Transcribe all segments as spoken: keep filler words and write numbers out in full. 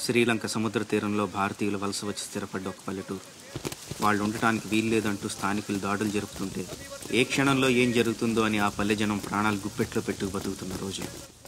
శ్రీలంక సముద్ర తీరంలో భారతీయులు వలస వచ్చి స్థిరపడ్డ ఒక పల్లెటూరు. వాళ్ళు ఉండటానికి వీల్లేదంటూ స్థానికులు దాడులు జరుపుతుంటే ఏ క్షణంలో ఏం జరుగుతుందో అని ఆ పల్లె జనం ప్రాణాలు గుప్పెట్లో పెట్టుకు బతుకుతున్న రోజు.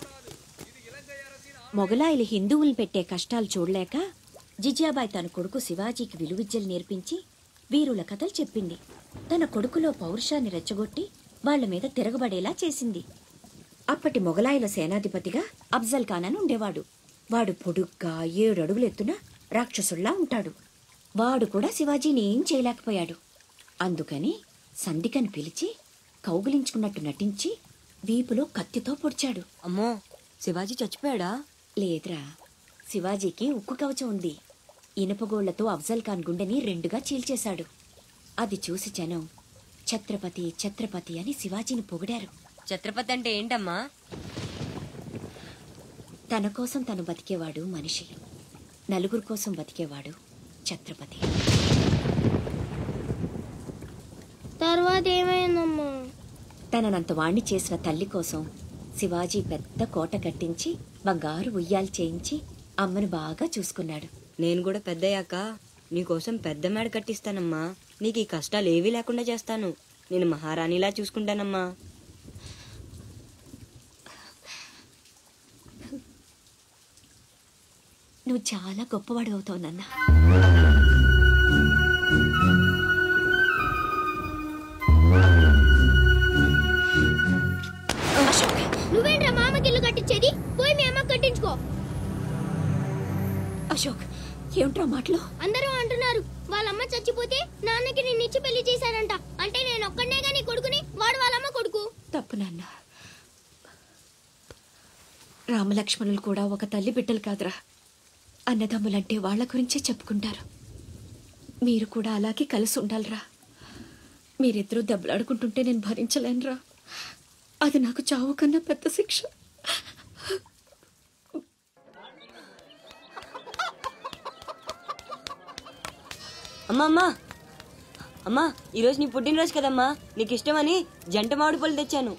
మొగలాయిలు హిందువులు పెట్టే కష్టాలు చూడలేక జిజియాబాయి తన కొడుకు శివాజీకి విలువిద్యలు నేర్పించి వీరుల కథలు చెప్పింది. తన కొడుకులో పౌరుషాన్ని రెచ్చగొట్టి వాళ్ల మీద తిరగబడేలా చేసింది. అప్పటి మొగలాయిల సేనాధిపతిగా అఫ్జల్ ఖాన్ అని ఉండేవాడు. వాడు పొడుగ్గా ఏడు అడుగులెత్తున రాక్షసుల్లా ఉంటాడు. వాడు కూడా శివాజీని ఏం చేయలేకపోయాడు. అందుకని సంధికని పిలిచి కౌగిలించుకున్నట్టు నటించి వీపులో కత్తితో పొడిచాడు. అమ్మో, శివాజీ చచ్చిపోయాడా? లేదురా, శివాజీకి ఉక్కు కవచం ఉంది. ఇనుపగోళ్లతో అఫ్జల్ ఖాన్ గుండెని రెండుగా చీల్చేశాడు. అది చూసి జనం ఛత్రపతి ఛత్రపతి అని శివాజీని పొగిడారు. ఛత్రపతి అంటే ఏంటమ్మా? తన కోసం తను బతికేవాడు మనిషి, నలుగురు కోసం బతికేవాడు ఛత్రపతి. తర్వాత ఏమైందమ్మా? తననంత వాణ్ణి చేసిన తల్లి కోసం శివాజీ పెద్ద కోట కట్టించి బంగారు ఉయ్యాలు చేయించి అమ్మను బాగా చూసుకున్నాడు. నేను కూడా పెద్దయ్యాక నీకోసం పెద్ద మేడ కట్టిస్తానమ్మా. నీకు ఈ కష్టాలు ఏవీ లేకుండా చేస్తాను. నేను మహారాణిలా చూసుకుంటానమ్మా. నువ్వు చాలా గొప్పవాడు అవుతావు నాన్న. నువ్వేంట్రా మామకి ఇల్లు కట్టించేది? పోయి మీ అమ్మ కట్టించుకో. అశోక్, ఏమిట్రా మాటలు? అందరూ అంటున్నారు వాళ్ళమ్మ చచ్చిపోతే నాన్నకి నేను ఇచ్చి పెళ్లి చేశారంట. అంటే నేను ఒక్కడనే గాని కొడుకుని, వాడు వాళ్ళమ్మ కొడుకు. తప్పు నాన్న. రామలక్ష్మణులు కూడా ఒక తల్లి బిడ్డలు కాదురా. అన్నదమ్ములంటే వాళ్ల గురించే చెప్పుకుంటారు. మీరు కూడా అలాగే కలిసి ఉండాలిరా. మీరిద్దరూ దెబ్బలాడుకుంటుంటే నేను భరించలేనురా. అది నాకు చావు కన్నా పెద్ద శిక్ష. అమ్మా అమ్మా అమ్మా, ఈరోజు నీ పుట్టినరోజు కదమ్మా. నీకు ఇష్టమని జంట మామిడి పళ్ళు తెచ్చాను.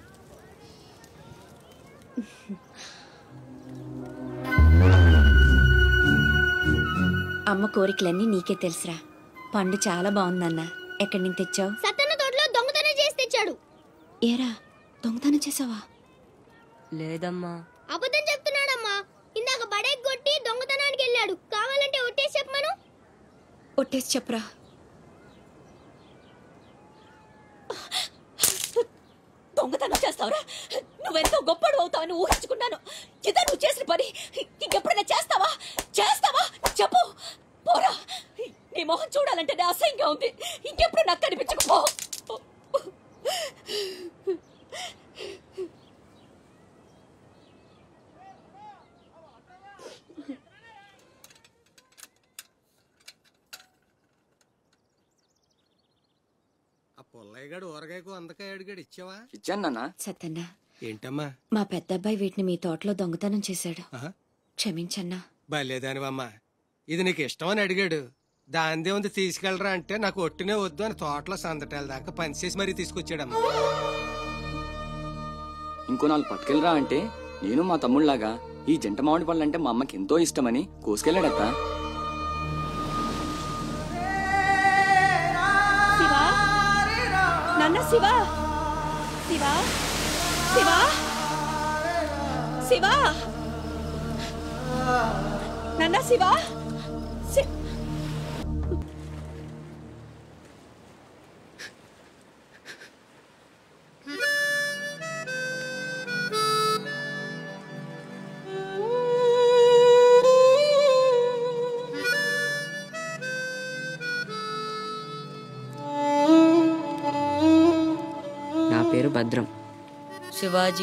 అమ్మ కోరికలన్నీ నీకే తెలుసురా. పండు చాలా బాగుందన్నా. ఎక్కడి నుంచి తెచ్చావు? సత్తన్న తోటలో దొంగతనం చేసి తెచ్చాడు. ఏరా, దొంగతనం చేసావా? లేదమ్మా. అబద్ధం చెప్తున్నాడమ్మా. ఇందాక బడేకి కొట్టి దొంగతనానికి వెళ్ళాడు. కావాలంటే ఒట్టేసి చెప్పమను. ఒట్టేసి చెప్పరా. దొంగతనం చేస్తావురా? నువ్వెంతో గొప్పడు అవుతావని ఊహించుకున్నాను. ఇదే నువ్వు చేసిన పని. ఇంకెప్పుడైనా చేస్తావా? చేస్తావా? చెప్పు. పోరా, నీ మొహం చూడాలంటే అసహ్యంగా ఉంది. ఇంకెప్పుడు నాకు కనిపించకపో. పొల్లయ్యగాడు ఊరగాయకు అందకాయ అడిగాడు, ఇచ్చావా? ఇచ్చాను నాన్న. సత్తన్నా, ఏంటమ్మా? మా పెద్దబ్బాయి వీటిని మీ తోటలో దొంగతనం చేశాడు. క్షమించన్నా. బలేదానివమ్మా. ఇది నీకు ఇష్టమని అడిగాడు. దాందే ఉంది తీసుకెళ్ళరా అంటే నాకు ఒట్టినే వద్దు అని తోటలో సందటాల దాకా పనిచేసి మరీ తీసుకొచ్చాడమ్మా. ఇంకో నాలుగు పట్టుకెళ్ళరా అంటే నేను మా తమ్ముళ్లాగా ఈ జంట మామిడి పళ్ళు అంటే మా అమ్మకి ఎంతో ఇష్టమని కోసుకెళ్ళాడత్తా. నాన్న, శివా శివా శివా శివా నాన్న, శివా. నా పేరు భద్రం. శివాజీ.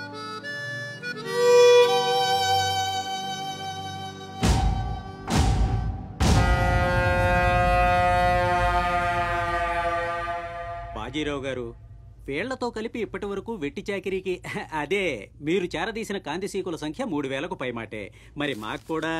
బాజీరావు గారు, వీళ్లతో కలిపి ఇప్పటి వరకు వెట్టి చాకిరీకి అదే మీరు చేరదీసిన కాంతిసీకుల సంఖ్య మూడు వేలకు పైమాటే. మరి మాకు కూడా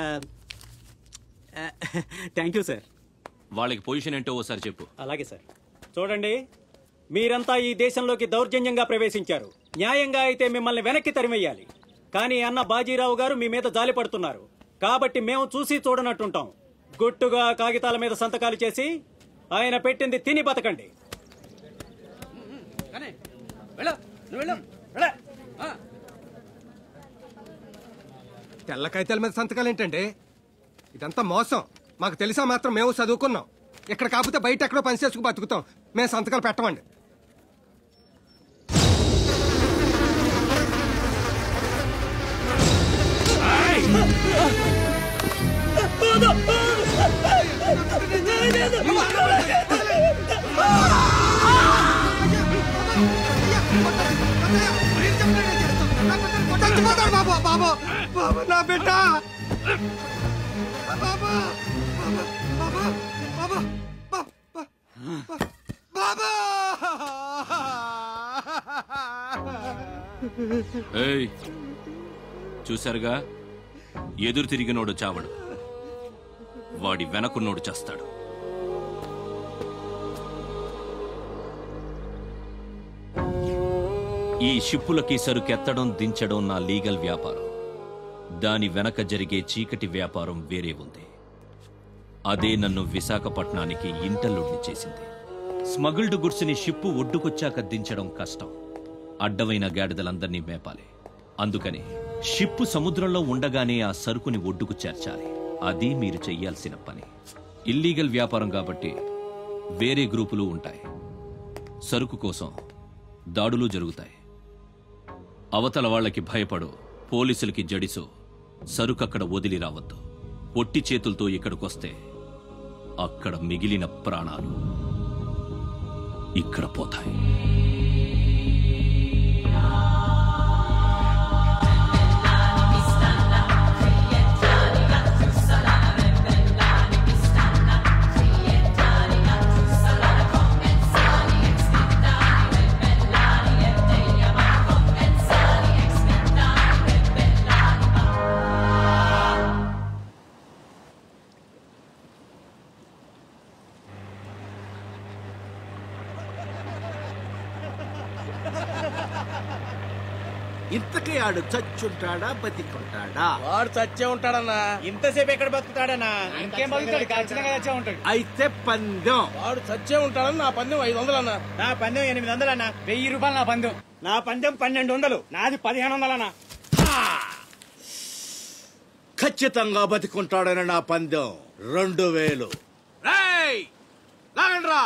థ్యాంక్ యూ సార్. వాళ్ళకి పొజిషన్ ఏంటో ఓసారి చెప్పు. అలాగే సార్. చూడండి, మీరంతా ఈ దేశంలోకి దౌర్జన్యంగా ప్రవేశించారు. న్యాయంగా అయితే మిమ్మల్ని వెనక్కి తరిమెయ్యాలి. కానీ అన్న బాజీరావు గారు మీ మీద జాలి పడుతున్నారు. కాబట్టి మేము చూసి చూడనట్టుంటాం. గుట్టుగా కాగితాల మీద సంతకాలు చేసి ఆయన పెట్టింది తిని బతకండి. తెల్ల కాగితాల మీద సంతకాలు ఏంటండి? ఇదంతా మోసం. మాకు తెలిసా మాత్రం మేము చదువుకున్నాం. ఇక్కడ కాకపోతే బయట ఎక్కడో పని చేసుకు బతుకుతాం. మేము సంతకాలు పెట్టమండి. బాబా బాబా బాబా నా బిడ్డ బాబా బాబా బాబా బాబా ఏయ్, చూశారుగా, ఎదురు తిరిగినోడు చావడు, వాడి వెనకున్నోడు చేస్తాడు. ఈ షిప్పులకి సరుకెత్తడం దించడం నా లీగల్ వ్యాపారం. దాని వెనక జరిగే చీకటి వ్యాపారం వేరే ఉంది. అదే నన్ను విశాఖపట్నానికి ఇంటల్లుడిని చేసింది. స్మగుల్డ్ గుడ్స్ని షిప్పు ఒడ్డుకొచ్చాక దించడం కష్టం. అడ్డమైన గాడిదలందర్నీ మేపాలి. అందుకని షిప్పు సముద్రంలో ఉండగానే ఆ సరుకుని ఒడ్డుకు చేర్చాలి. అది మీరు చెయ్యాల్సిన పని. ఇల్లీగల్ వ్యాపారం కాబట్టి వేరే గ్రూపులు ఉంటాయి. సరుకు కోసం దాడులు జరుగుతాయి. అవతల వాళ్ళకి భయపడు, పోలీసులకి జడిసు సరుకక్కడ వదిలి రావద్దు. పొట్టి చేతులతో ఇక్కడికొస్తే అక్కడ మిగిలిన ప్రాణాలు ఇక్కడ పోతాయి. ఇంతకీ ఆడు చచ్చుంటాడా బతికుంటాడా? వాడు చచ్చే ఉంటాడన్నా. ఇంతసేపు ఎక్కడ బతుకుతాడన్నా? ఇంకేం బతుకుతాడు? ఖచ్చితంగా చచ్చే ఉంటాడు. అయితే పందెం. వాడు చచ్చే ఉంటాడని నా పందెం ఐదు వందలు అన్నా. నా పందెం ఎనిమిది వందలు అన్నా. వెయ్యి రూపాయలు నా పందెం. నా పందెం పన్నెండు వందలు. నాది పదిహేను వందలన్నా. ఖచ్చితంగా బతికుంటాడని నా పందెం రెండు వేలు. లాగండ్రా.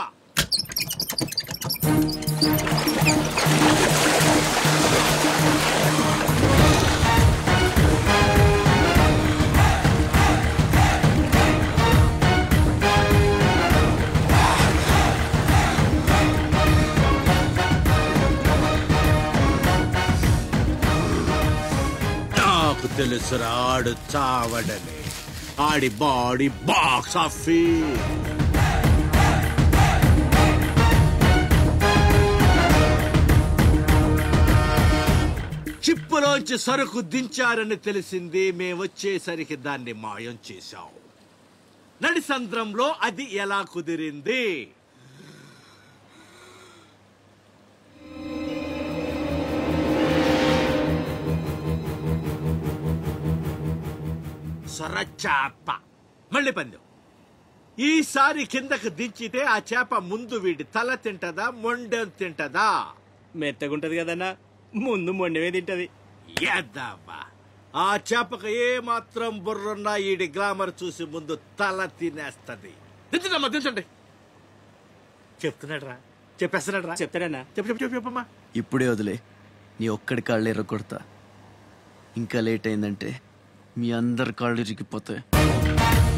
తెలుసురా ఆడు చావడని. ఆడి బాడీ బాక్స్ ఆఫీస్. చిప్పులోంచి సరుకు దించారని తెలిసింది. మేమొచ్చేసరికి దాన్ని మాయం చేశాం. నడిసంద్రంలో అది ఎలా కుదిరింది? సొరచాప. మళ్ళీ పందెం. ఈసారి కిందకు దించితే ఆ చేప ముందు వీడి తల తింటదా మొండెం తింటదా? మెత్తగుంటది కదన్నా, ముందు మొండమే తింటది. ఏద్దామా, ఆ చేపకు ఏ మాత్రం బుర్రున్నా ఈడి గ్లామర్ చూసి ముందు తల తినేస్తది. దించడమ్మా, దించండి. చెప్తున్నాడు రా, చెప్పేస్తున్నాడు రా. చెప్తాడన్నా. చెప్పు చెప్పు చెప్పు చెప్పమ్మా. ఇప్పుడే వదిలే, నీ ఒక్కడి కాళ్ళు ఎర్రకొడతా. ఇంకా లేట్ అయిందంటే మీ అందరి కాళ్ళు ఇరిగిపోతాయి.